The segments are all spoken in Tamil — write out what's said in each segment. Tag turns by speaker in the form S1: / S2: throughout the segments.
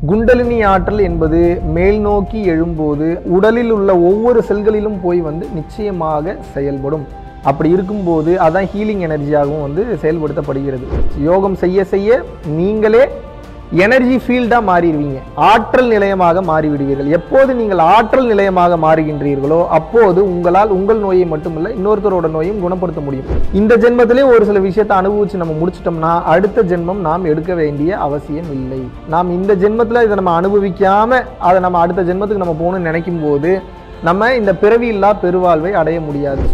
S1: குண்டலினி ஆற்றல் என்பது மேல் நோக்கி எழும்போது உடலில் உள்ள ஒவ்வொரு செல்களிலும் போய் நிச்சயமாக செயல்படும். அப்படி இருக்கும்போது அதான் ஹீலிங் எனர்ஜியாகவும் செயல்படுத்தப்படுகிறது. யோகம் செய்ய செய்ய நீங்களே எனர்ஜி ஃபீல்டாக மாறிடுவீங்க, ஆற்றல் நிலையமாக மாறிவிடுவீர்கள். எப்போது நீங்கள் ஆற்றல் நிலையமாக மாறுகின்றீர்களோ அப்போது உங்களால் உங்கள் நோயை மட்டுமில்லை இன்னொருத்தரோட நோயும் குணப்படுத்த முடியும். இந்த ஜென்மத்திலே ஒரு சில விஷயத்தை அனுபவிச்சு நம்ம முடிச்சிட்டோம்னா அடுத்த ஜென்மம் நாம் எடுக்க வேண்டிய அவசியம் இல்லை. நாம் இந்த ஜென்மத்தில் இதை நம்ம அனுபவிக்காம அதை நம்ம அடுத்த ஜென்மத்துக்கு நம்ம போகணும்னு நினைக்கும் போது நம்ம இந்த பிறவியில்லா பெருவாழ்வை அடைய முடியாது.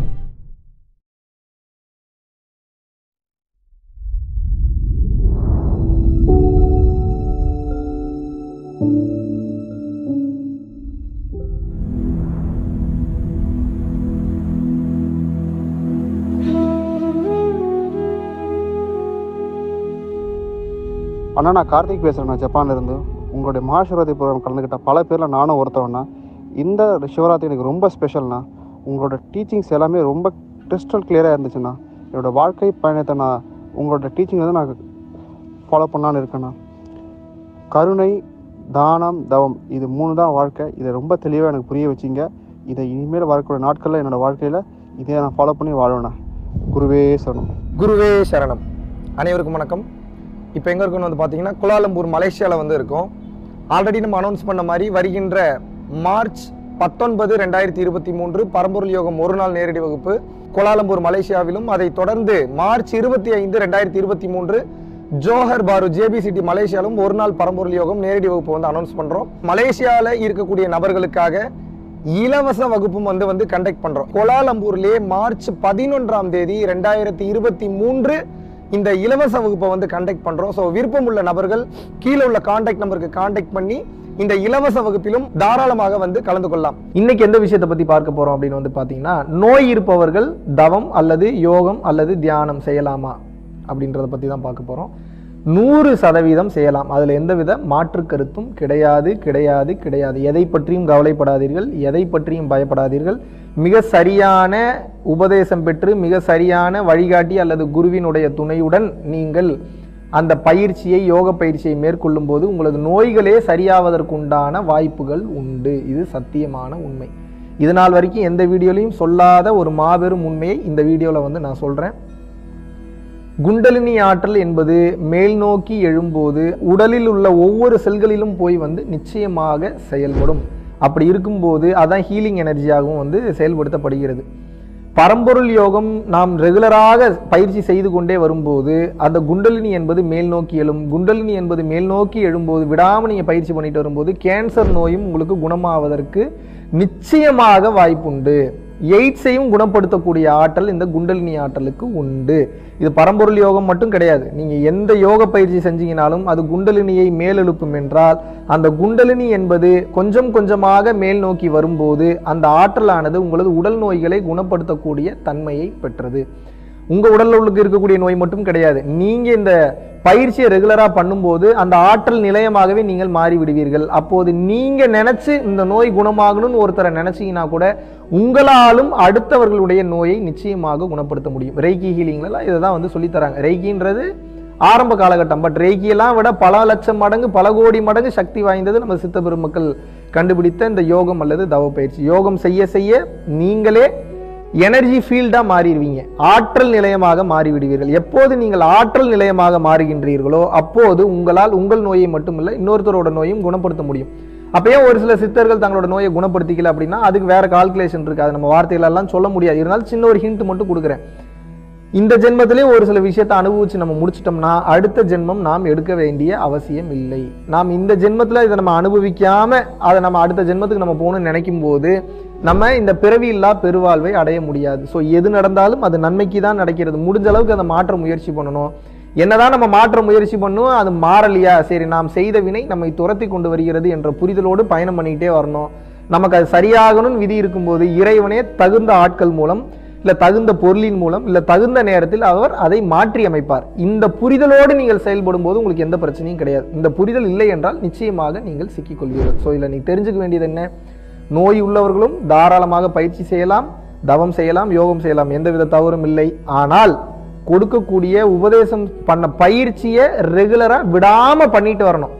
S2: அண்ணா, நான் கார்த்திக் பேசுகிறேண்ணா, ஜப்பான்லேருந்து. உங்களுடைய மகாசிவராத்திரி ப்ரோக்ராம் கலந்துக்கிட்ட பல பேரில் நானும் ஒருத்தவண்ணா. இந்த சிவராத்திரி எனக்கு ரொம்ப ஸ்பெஷல்ண்ணா. உங்களோட டீச்சிங்ஸ் எல்லாமே ரொம்ப கிறிஸ்டல் கிளியராக இருந்துச்சுண்ணா. என்னோடய வாழ்க்கை பயணத்தை நான் உங்களோட டீச்சிங் நான் ஃபாலோ பண்ணான்னு இருக்கேண்ணா. கருணை, தானம், தவம், இது 3 தான் வாழ்க்கை. இதை ரொம்ப தெளிவாக எனக்கு புரிய வச்சிங்க. இதை இனிமேல் வரக்கூடிய நாட்களில் என்னோடய வாழ்க்கையில் இதை நான் ஃபாலோ பண்ணி வாழுவேண்ணா. குருவே சரணம்.
S1: குருவே சரணம். அனைவருக்கும் வணக்கம். இப்போ எங்கே இருக்குன்னு பார்த்தீங்கன்னா குலாலம்பூர் மலேசியாவில் இருக்கோம். ஆல்ரெடி நம்ம அனௌன்ஸ் பண்ண மாதிரி வருகின்ற மார்ச் 19, 2023 பரம்பொருள் யோகம் ஒரு நாள் நேரடி வகுப்பு குலாலம்பூர் மலேசியாவிலும், அதை தொடர்ந்து மார்ச் 25, 2023 ஜோஹர் பாரு JBCT மலேசியாவிலும் ஒரு நாள் பரம்பொருள் யோகம் நேரடி வகுப்பு அனௌன்ஸ் பண்ணுறோம். மலேசியாவில் இருக்கக்கூடிய நபர்களுக்காக இலவச வகுப்பும் கண்டக்ட் பண்ணுறோம். கோலாலம்பூர்லேயே மார்ச் 11, 2023 இந்த இலவச வகுப்பை கண்டக்ட் பண்றோம். ஸோ விருப்பம் உள்ள நபர்கள் கீழே உள்ள கான்டாக்ட் நம்பருக்கு கான்டாக்ட் பண்ணி இந்த இலவச வகுப்பிலும் தாராளமாக கலந்து கொள்ளலாம். இன்னைக்கு எந்த விஷயத்தை பத்தி பார்க்க போறோம் அப்படின்னு பாத்தீங்கன்னா, நோய் இருப்பவர்கள் தவம் அல்லது யோகம் அல்லது தியானம் செய்யலாமா அப்படின்றத பத்தி தான் பார்க்க போறோம். 100% செய்யலாம். அதுல எந்தவித மாற்று கருத்தும் கிடையாது கிடையாது கிடையாது. எதை பற்றியும் கவலைப்படாதீர்கள், எதை பற்றியும் பயப்படாதீர்கள். மிக சரியான உபதேசம் பெற்று மிக சரியான வழிகாட்டி அல்லது குருவினுடைய துணையுடன் நீங்கள் அந்த பயிற்சியை, யோக பயிற்சியை மேற்கொள்ளும் போது உங்களது நோய்களே சரியாவதற்குண்டான வாய்ப்புகள் உண்டு. இது சத்தியமான உண்மை. இது நாள் வரைக்கும் எந்த வீடியோலையும் சொல்லாத ஒரு மாபெரும் உண்மையை இந்த வீடியோவில் நான் சொல்றேன். குண்டலினி ஆற்றல் என்பது மேல் நோக்கி எழும்போது உடலில் உள்ள ஒவ்வொரு செல்களிலும் போய் நிச்சயமாக செயல்படும். அப்படி இருக்கும்போது அதான் ஹீலிங் எனர்ஜியாகவும் செயல்படுத்தப்படுகிறது. பரம்பொருள் யோகம் நாம் ரெகுலராக பயிற்சி செய்து கொண்டே வரும்போது அந்த குண்டலினி என்பது மேல் நோக்கி எழும். குண்டலினி என்பது மேல் நோக்கி எழும்போது விடாமல் நீங்கள் பயிற்சி பண்ணிட்டு வரும்போது கேன்சர் நோயும் உங்களுக்கு குணமாவதற்கு நிச்சயமாக வாய்ப்புண்டு. எய்ட்ஸையும் குணப்படுத்தக்கூடிய ஆற்றல் இந்த குண்டலினி ஆற்றலுக்கு உண்டு. இது பரம்பொருள் யோகம் மட்டும் கிடையாது. நீங்க எந்த யோக பயிற்சி செஞ்சீங்கனாலும் அது குண்டலினியை மேலெழுப்பும் என்றால், அந்த குண்டலினி என்பது கொஞ்சம் கொஞ்சமாக மேல் நோக்கி வரும்போது அந்த ஆற்றலானது உங்களது உடல் நோய்களை குணப்படுத்தக்கூடிய தன்மையை பெற்றது. உங்க உடல்ல இருக்கக்கூடிய நோய் மட்டும் கிடையாது. நீங்க இந்த பயிற்சியை ரெகுலரா பண்ணும்போது அந்த ஆற்றல் நிலையமாகவே நீங்கள் மாறி விடுவீர்கள். அப்போது நீங்க நினைச்சு இந்த நோய் குணமாகணும்னு ஒருத்தரை நினைச்சீங்கன்னா கூட உங்களாலும் அடுத்தவர்களுடைய நோயை நிச்சயமாக குணப்படுத்த முடியும். ரெய்கி ஹீலிங்ல இதை தான் சொல்லித்தராங்க. ரெய்கின்றது ஆரம்ப காலகட்டம். பட் ரெய்கியெல்லாம் விட பல லட்சம் மடங்கு பல கோடி மடங்கு சக்தி வாய்ந்தது நம்ம சித்த பெருமக்கள் கண்டுபிடித்த இந்த யோகம் அல்லது தவ பயிற்சி. யோகம் செய்ய செய்ய நீங்களே எனர்ஜி ஃபீல்டாக மாறிடுவீங்க, ஆற்றல் நிலையமாக மாறிவிடுவீர்கள். எப்போது நீங்கள் ஆற்றல் நிலையமாக மாறுகின்றீர்களோ அப்போது உங்களால் உங்கள் நோயை மட்டுமில்லை இன்னொருத்தரோட நோயும் குணப்படுத்த முடியும். அப்பயே ஒரு சில சித்தர்கள் தங்களோட நோயை குணப்படுத்திக்கல அப்படின்னா அதுக்கு வேற கால்குலேஷன் இருக்கு. அது நம்ம வார்த்தைகளெல்லாம் சொல்ல முடியாது. இருந்தாலும் சின்ன ஒரு ஹிண்ட் மட்டும் கொடுக்குறேன். இந்த ஜென்மத்திலே ஒரு சில விஷயத்தை அனுபவிச்சு நம்ம முடிச்சிட்டோம்னா அடுத்த ஜென்மம் நாம் எடுக்க வேண்டிய அவசியம் இல்லை. நாம் இந்த ஜென்மத்தில் இதை நம்ம அனுபவிக்காம அதை நம்ம அடுத்த ஜென்மத்துக்கு நம்ம போகணும்னு நினைக்கும் போது நம்ம இந்த பிறவியில்லா பெருவாழ்வை அடைய முடியாது. ஸோ எது நடந்தாலும் அது நன்மைக்கு தான் நடக்கிறது. முடிஞ்ச அளவுக்கு அதை மாற்ற முயற்சி பண்ணணும். என்னதான் நம்ம மாற்ற முயற்சி பண்ணுவோம், அது மாறலையா, சரி நாம் செய்த வினை நம்மை துரத்தி கொண்டு வருகிறது என்ற புரிதலோடு பயணம் பண்ணிக்கிட்டே வரணும். நமக்கு அது சரியாகணும்னு விதி இருக்கும்போது இறைவனே தகுந்த ஆட்கள் மூலம் இல்லை தகுந்த பொருளின் மூலம் இல்லை தகுந்த நேரத்தில் அவர் அதை மாற்றி அமைப்பார். இந்த புரிதலோடு நீங்கள் செயல்படும் போது உங்களுக்கு எந்த பிரச்சனையும் கிடையாது. இந்த புரிதல் இல்லை என்றால் நிச்சயமாக நீங்கள் சிக்கிக்கொள்வீர்கள். ஸோ இதில் நீ தெரிஞ்சுக்க வேண்டியது என்ன, நோய் உள்ளவர்களும் தாராளமாக பயிற்சி செய்யலாம், தவம் செய்யலாம், யோகம் செய்யலாம், எந்தவித தவறும் இல்லை. ஆனால் கொடுக்கக்கூடிய உபதேசம் பண்ண பயிற்சியை ரெகுலரா விடாம பண்ணிட்டு வரணும்.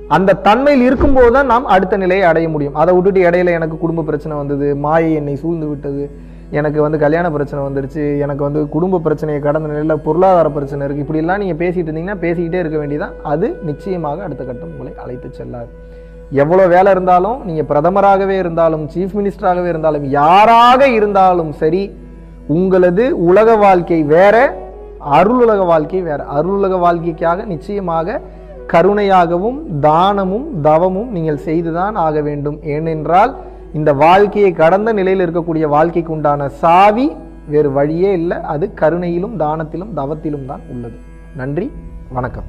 S1: அந்த தன்மையில் இருக்கும்போது தான் நாம் அடுத்த நிலையை அடைய முடியும். அதை விட்டுட்டு இடையில எனக்கு குடும்ப பிரச்சனை வந்தது, மாயை என்னை சூழ்ந்து விட்டது, எனக்கு வந்து கல்யாண பிரச்சனை வந்துருச்சு, எனக்கு வந்து குடும்ப பிரச்சனையை கடந்த நிலையில் பொருளாதார பிரச்சனை இருக்குது, இப்படிலாம் நீங்கள் பேசிகிட்டு இருந்தீங்கன்னா பேசிக்கிட்டே இருக்க வேண்டியதான். அது நிச்சயமாக அடுத்த கட்டம் உங்களை அழைத்து செல்லாது. எவ்வளோ வேலை இருந்தாலும், நீங்கள் பிரதமராகவே இருந்தாலும், சீஃப் மினிஸ்டராகவே இருந்தாலும், யாராக இருந்தாலும் சரி, உங்களது உலக வாழ்க்கை வேற, அருளுலக வாழ்க்கை வேற. அருளுலக வாழ்க்கைக்காக நிச்சயமாக கருணையாகவும் தானமும் தவமும் நீங்கள் செய்துதான் ஆக வேண்டும். ஏனென்றால் இந்த வாழ்க்கையை கடந்த நிலையில் இருக்கக்கூடிய வாழ்க்கைக்கு உண்டான சாவி வேறு வழியே இல்லை. அது கருணையிலும் தானத்திலும் தவத்திலும் தான் உள்ளது. நன்றி, வணக்கம்.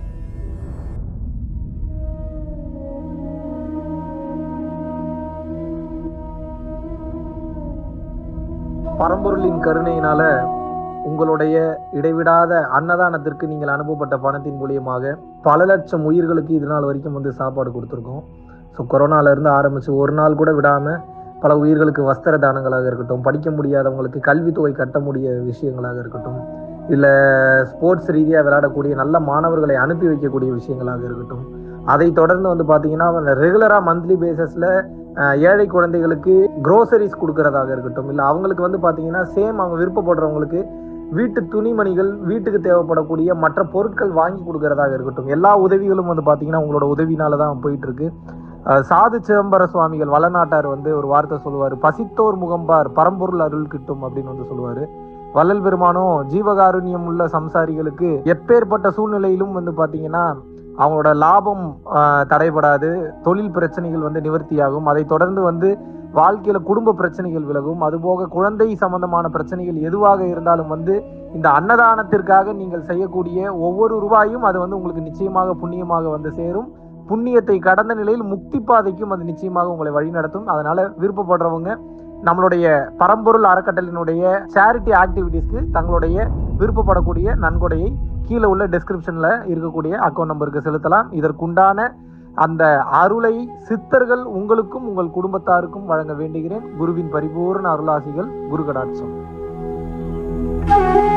S1: பரம்பொருளின் கருணையினால உங்களுடைய இடைவிடாத அன்னதானத்திற்கு நீங்கள் அனுப்பப்பட்ட பணத்தின் மூலியமாக பல லட்சம் உயிர்களுக்கு இது நாள் வரைக்கும் வந்து சாப்பாடு கொடுத்துருக்கோம். ஸோ கொரோனாலேருந்து ஆரம்பித்து ஒரு நாள் கூட விடாமல் பல உயிர்களுக்கு வஸ்திர தானங்களாக இருக்கட்டும், படிக்க முடியாதவங்களுக்கு கல்வித்தொகை கட்ட முடிய விஷயங்களாக இருக்கட்டும், இல்லை ஸ்போர்ட்ஸ் ரீதியாக விளையாடக்கூடிய நல்ல மாணவர்களை அனுப்பி வைக்கக்கூடிய விஷயங்களாக இருக்கட்டும், அதை தொடர்ந்து வந்து பார்த்தீங்கன்னா ரெகுலராக மந்த்லி பேசிஸில் ஏழை குழந்தைகளுக்கு க்ரோசரிஸ் கொடுக்கறதாக இருக்கட்டும், இல்லை அவங்களுக்கு வந்து பார்த்தீங்கன்னா சேம் அவங்க விருப்பப்படுறவங்களுக்கு வீட்டு துணிமணிகள், வீட்டுக்கு தேவைப்படக்கூடிய மற்ற பொருட்கள் வாங்கி கொடுக்கறதாக இருக்கட்டும், எல்லா உதவிகளும் வந்து பார்த்தீங்கன்னா உங்களோட உதவினால தான் போயிட்டு இருக்கு. சாது சிதம்பர சுவாமிகள் வளநாட்டார் வந்து ஒரு வார்த்தை சொல்லுவார், பசித்தோர் முகம்பார் பரம்பொருள் அருள் கிட்டும் அப்படின்னு வந்து சொல்லுவார். வள்ளல் பெருமானும் ஜீவகாருண்யம் உள்ள சம்சாரிகளுக்கு எப்பேற்பட்ட சூழ்நிலையிலும் வந்து பார்த்தீங்கன்னா அவங்களோட லாபம் தடைபடாது, தொழில் பிரச்சனைகள் வந்து நிவர்த்தியாகும், அதை தொடர்ந்து வந்து வாழ்க்கையில குடும்ப பிரச்சனைகள் விலகும், அதுபோக குழந்தை சம்பந்தமான பிரச்சனைகள் எதுவாக இருந்தாலும் வந்து இந்த அன்னதானத்திற்காக நீங்கள் செய்யக்கூடிய ஒவ்வொரு ரூபாயும் அது வந்து உங்களுக்கு நிச்சயமாக புண்ணியமாக வந்து சேரும். புண்ணியத்தை கடந்த நிலையில் முக்தி பாதைக்கும் அது நிச்சயமாக உங்களை வழிநடத்தும். அதனால விருப்பப்படுறவங்க நம்மளுடைய பரம்பொருள் அறக்கட்டளையினுடைய சேரிட்டி ஆக்டிவிட்டீஸ்க்கு தங்களுடைய விருப்பப்படக்கூடிய நன்கொடையை கீழே உள்ள டெஸ்கிரிப்ஷன்ல இருக்கக்கூடிய அக்கௌண்ட் நம்பருக்கு செலுத்தலாம். இதற்குண்டான அந்த அருளை சித்தர்கள் உங்களுக்கும் உங்கள் குடும்பத்தாருக்கும் வழங்க வேண்டுகிறேன். குருவின் பரிபூர்ண அருளாசிகள். குரு கடாட்சம்.